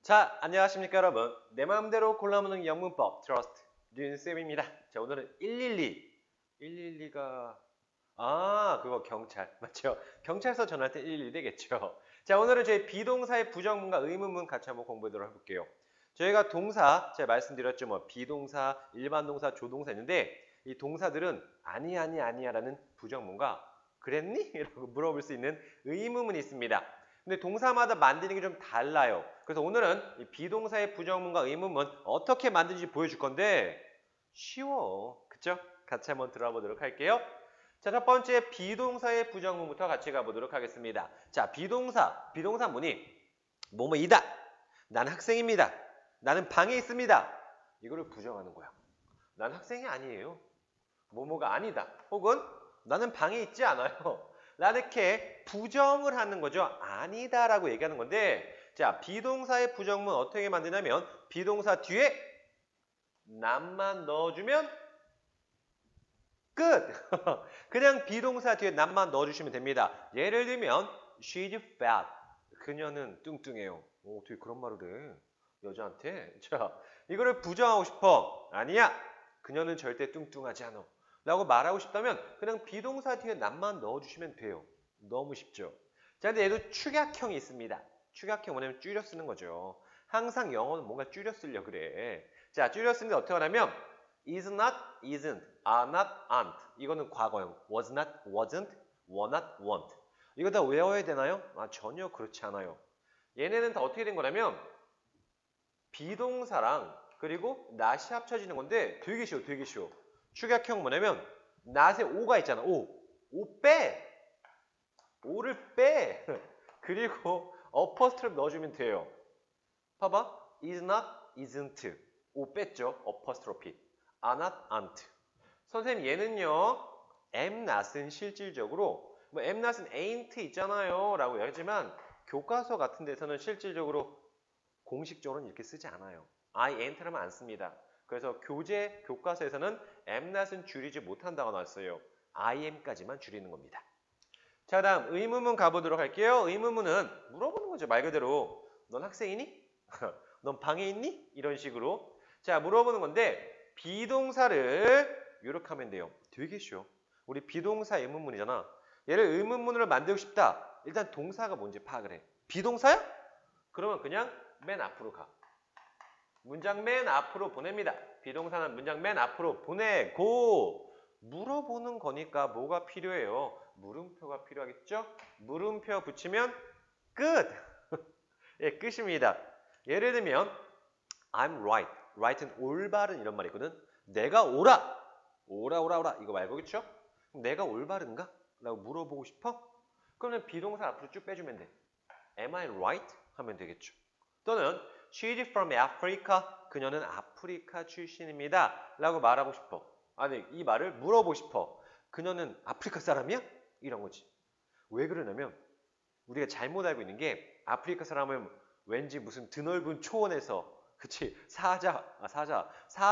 자, 안녕하십니까 여러분. 내 마음대로 골라먹는 영문법 트러스트 류인쌤입니다. 자, 오늘은 112. 112가 그거 경찰 맞죠? 경찰서 전화할 때 112 되겠죠. 자, 오늘은 저희 비동사의 부정문과 의문문 같이 한번 공부하도록 해볼게요. 저희가 동사 제가 말씀드렸죠. 뭐 비동사, 일반 동사, 조동사 있는데 이 동사들은 아니야라는 부정문과 그랬니? 라고 물어볼 수 있는 의문문이 있습니다. 근데 동사마다 만드는 게 좀 달라요. 그래서 오늘은 이 비동사의 부정문과 의문문 어떻게 만드는지 보여줄 건데 쉬워. 그쵸? 같이 한번 들어가 보도록 할게요. 자, 첫 번째 비동사의 부정문부터 같이 가보도록 하겠습니다. 자, 비동사문이 뭐뭐이다. 나는 학생입니다. 나는 방에 있습니다. 이거를 부정하는 거야. 난 학생이 아니에요. 뭐뭐가 아니다. 혹은 나는 방에 있지 않아요. 이렇게 부정을 하는 거죠. 아니다라고 얘기하는 건데, 자, 비동사의 부정문 어떻게 만드냐면 비동사 뒤에 난만 넣어주면 끝! 그냥 비동사 뒤에 난만 넣어주시면 됩니다. 예를 들면 she's fat. 그녀는 뚱뚱해요. 어떻게 그런 말을 해? 여자한테. 자, 이거를 부정하고 싶어. 아니야. 그녀는 절대 뚱뚱하지 않아. 라고 말하고 싶다면 그냥 비동사 뒤에 난만 넣어주시면 돼요. 너무 쉽죠. 자, 근데 얘도 축약형이 있습니다. 축약형 뭐냐면 줄여 쓰는 거죠. 항상 영어는 뭔가 줄여 쓰려고 그래. 자, 줄여 쓰는 게 어떻게 하냐면 is not, isn't, are not, aren't. 이거는 과거형. was not, wasn't, were not, weren't. 이거 다 외워야 되나요? 전혀 그렇지 않아요. 얘네는 다 어떻게 된 거냐면 비동사랑 그리고 not이 합쳐지는 건데 되게 쉬워. 축약형 뭐냐면 not에 o가 있잖아. o 빼. o를 빼. 그리고 어퍼스트롭 넣어주면 돼요. 봐봐. is not, isn't. o 뺐죠. 어퍼스트로피. are not, aren't. 선생님 얘는요. am not은 실질적으로 뭐 am not은 ain't 있잖아요. 라고 하지만 교과서 같은 데서는 실질적으로 공식적으로는 이렇게 쓰지 않아요. I ain't라면 안 씁니다. 그래서 교과서에서는 am not은 줄이지 못한다고 나왔어요. I am까지만 줄이는 겁니다. 자, 다음 의문문 가보도록 할게요. 의문문은 물어보는 거죠. 말 그대로 넌 학생이니? 넌 방에 있니? 이런 식으로 자 물어보는 건데 비동사를 이렇게 하면 돼요. 되게 쉬워. 우리 비동사 의문문이잖아. 얘를 의문문으로 만들고 싶다. 일단 동사가 뭔지 파악을 해. 비동사야? 그러면 그냥 맨 앞으로 가. 문장 맨 앞으로 보냅니다. 비동사는 문장 맨 앞으로 보내고 물어보는 거니까 뭐가 필요해요? 물음표가 필요하겠죠? 물음표 붙이면 끝! 예, 끝입니다. 예를 들면 I'm right. right은 올바른 이런 말이거든. 내가 오라. 오라 이거 말고 그렇죠? 내가 올바른가? 라고 물어보고 싶어? 그러면 비동사 앞으로 쭉 빼주면 돼. Am I right? 하면 되겠죠. 또는 She's from Africa. 그녀는 아프리카 출신입니다. 라고 말하고 싶어. 아니, 이 말을 물어보고 싶어. 그녀는 아프리카 사람이야? 이런 거지. 왜 그러냐면 우리가 잘못 알고 있는 게 아프리카 사람은 왠지 무슨 드넓은 초원에서 그치 사자랑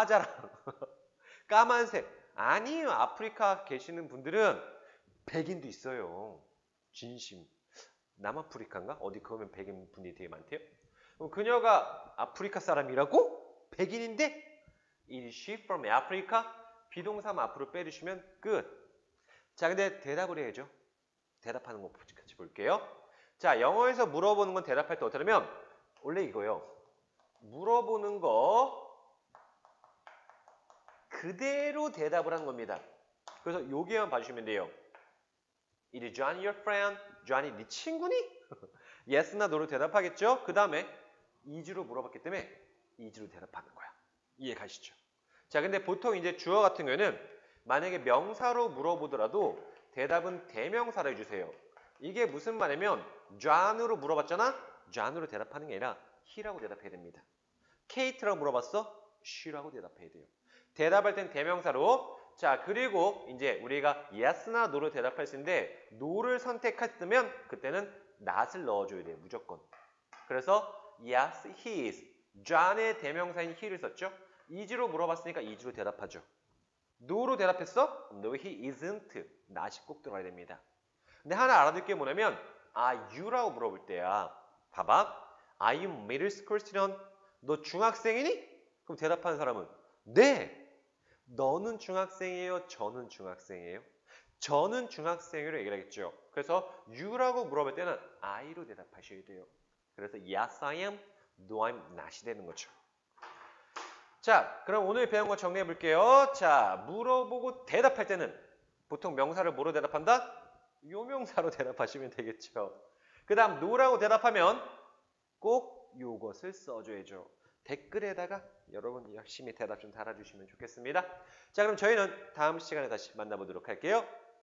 까만색 아니에요. 아프리카 계시는 분들은 백인도 있어요. 진심. 남아프리카인가? 어디 그러면 백인 분이 되게 많대요. 그럼 그녀가 아프리카 사람이라고? 백인인데? Is she from Africa? 비동사만 앞으로 빼주시면 끝. 자, 근데 대답을 해야죠. 대답하는 거 같이 볼게요. 자, 영어에서 물어보는 건 대답할 때 어떻게 하면 원래 이거예요. 물어보는 거 그대로 대답을 하는 겁니다. 그래서 여기만 봐주시면 돼요. Is Johnny your friend? Johnny 네 친구니? Yes나 no로 대답하겠죠? 그 다음에 is로 물어봤기 때문에 is로 대답하는 거야. 이해 가시죠? 자, 근데 보통 이제 주어 같은 경우에는 만약에 명사로 물어보더라도 대답은 대명사로 해주세요. 이게 무슨 말이냐면 John으로 물어봤잖아? John으로 대답하는 게 아니라 he라고 대답해야 됩니다. Kate라고 물어봤어? she라고 대답해야 돼요. 대답할 땐 대명사로. 자, 그리고 이제 우리가 yes나 no로 대답할 수 있는데 no를 선택했으면 그때는 not을 넣어줘야 돼요. 무조건. 그래서 yes, he is. John의 대명사인 he를 썼죠. is로 물어봤으니까 is로 대답하죠. no로 대답했어? No, he isn't. not이 꼭 들어가야 됩니다. 근데 하나 알아둘 게 뭐냐면 are you라고 물어볼 때야. 봐봐. Are you middle school student? 너 중학생이니? 그럼 대답하는 사람은 네. 너는 중학생이에요? 저는 중학생이에요? 저는 중학생으로 얘기를 하겠죠. 그래서 you라고 물어볼 때는 I로 대답하셔야 돼요. 그래서 yes, I am, no, I'm not이 되는 거죠. 자, 그럼 오늘 배운 거 정리해 볼게요. 자, 물어보고 대답할 때는 보통 명사를 뭐로 대답한다? 요명사로 대답하시면 되겠죠. 그 다음 no라고 대답하면 꼭 요것을 써줘야죠. 댓글에다가 여러분 열심히 대답 좀 달아주시면 좋겠습니다. 자, 그럼 저희는 다음 시간에 다시 만나보도록 할게요.